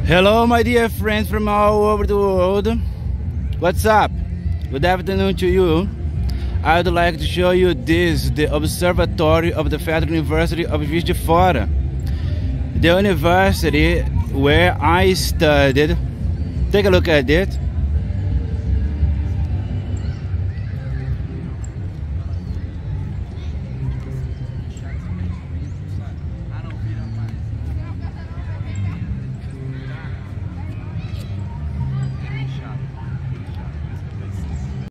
Hello my dear friends from all over the world. What's up? Good afternoon to you. I would like to show you the Observatory of the Federal University of Juiz de Fora, the university where I studied. Take a look at it.